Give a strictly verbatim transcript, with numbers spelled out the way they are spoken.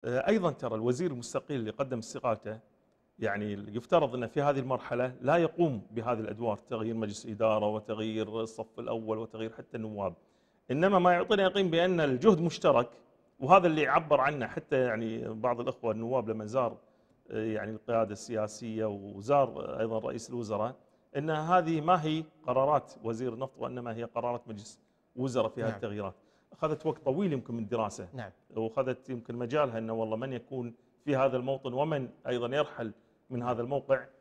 أيضا ترى الوزير المستقيل اللي قدم استقالته يعني يفترض أن في هذه المرحلة لا يقوم بهذه الأدوار، تغيير مجلس إدارة وتغيير الصف الأول وتغيير حتى النواب، إنما ما يعطينا يقين بأن الجهد مشترك. وهذا اللي عبر عنه حتى يعني بعض الأخوة النواب لما زار يعني القيادة السياسية وزار أيضا رئيس الوزراء، أن هذه ما هي قرارات وزير النفط وإنما هي قرارات مجلس وزراء في هذه نعم. التغييرات. أخذت وقت طويل يمكن من الدراسة، نعم. وأخذت يمكن مجالها أنه والله من يكون في هذا الموطن ومن أيضا يرحل من هذا الموقع